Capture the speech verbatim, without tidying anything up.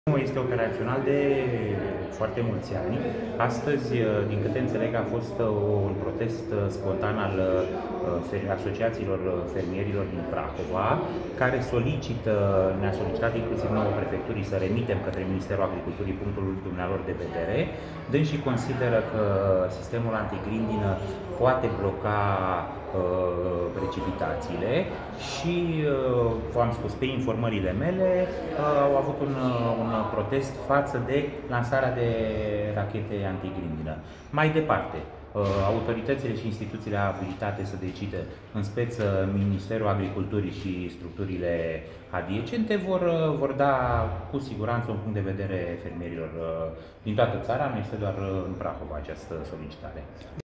Este operațional de foarte mulți ani. Astăzi, din câte înțeleg, a fost un protest spontan al asociațiilor fermierilor din Prahova, care solicită, ne-a solicitat inclusiv nouă prefecturii să remitem către Ministerul Agriculturii punctul dumnealor de vedere. Dânsii consideră că sistemul antigrindină poate bloca precipitațiile și, v-am spus, pe informările mele, au avut un, un protest față de lansarea de rachete antigrindină. Mai departe, autoritățile și instituțiile abilitate să decide, în speță Ministerul Agriculturii și structurile adiacente, vor, vor da cu siguranță un punct de vedere fermierilor din toată țara. Nu este doar în Prahova această solicitare.